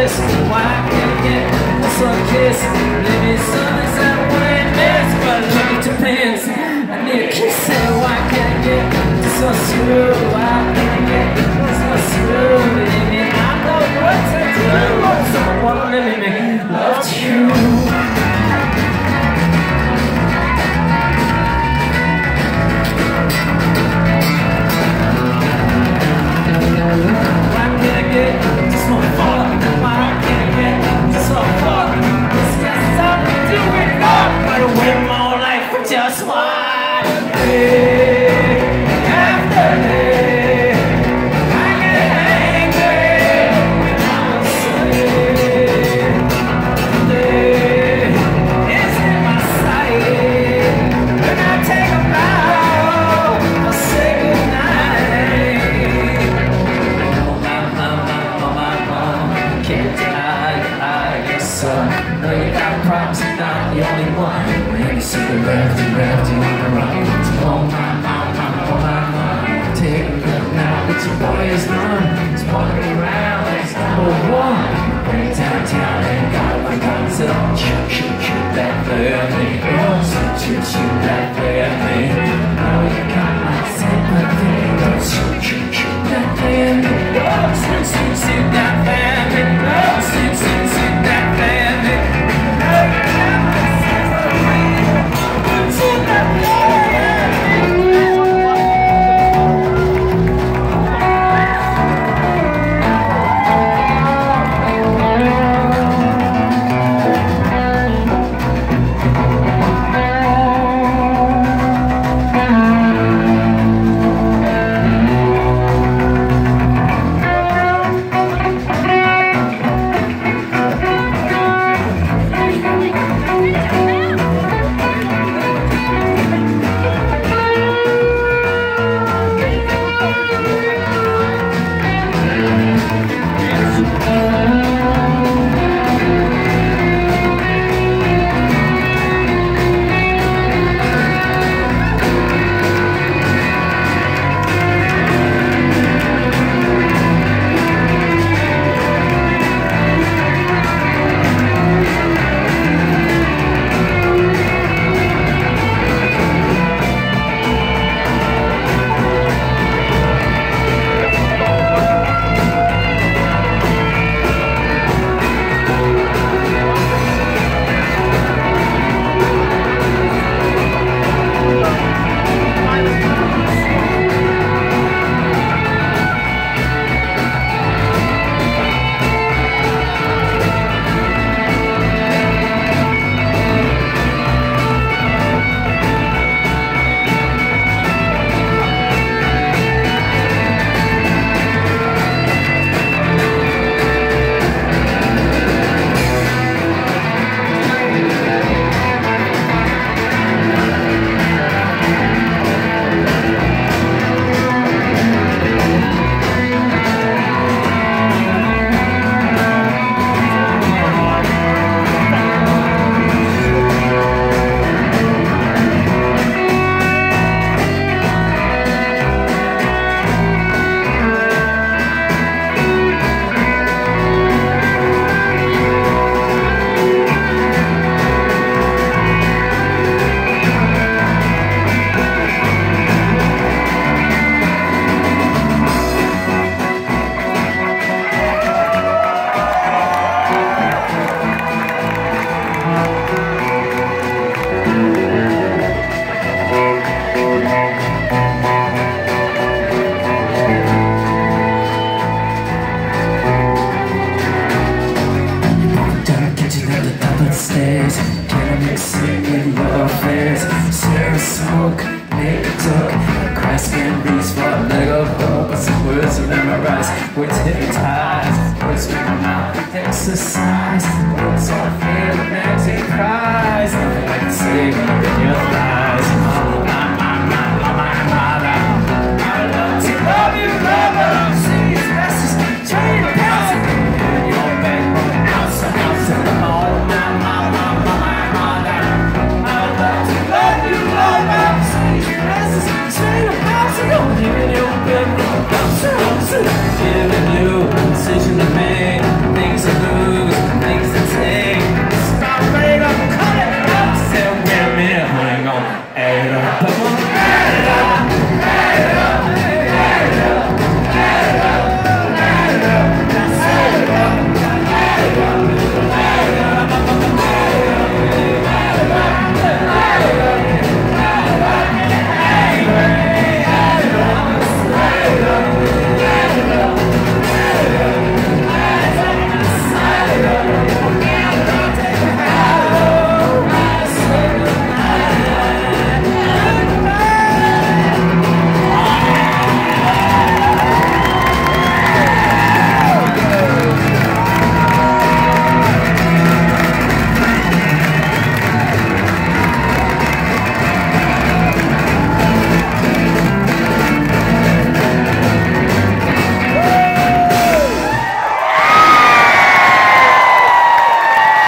kiss. Why can't I get some kiss? Maybe something's that way miss, but look, it depends. I need a kiss, and why can't I get so smooth? Why can't I get so smooth? Maybe I know what to do. Someone let me make love to you. Just one day after day, I get angry when I'm asleep. Today is in my sight. When I take a bow, I'll say goodnight. Oh my, can't deny your son. No, you got a promise, you're not the only one. Lefty on the right. Oh my, take a look now, it's your boy is none. He's walking around, he's #1. Bring it downtown and got my guns up. Shoot that family. Oh, shoot that family. Oh, you got my sympathy. Oh, shoot that family. Oh, shoot that family. Oh, shoot that family. smoke, make a talk, grasping beats for a leg of hope, but some words are memorized. Wait till it's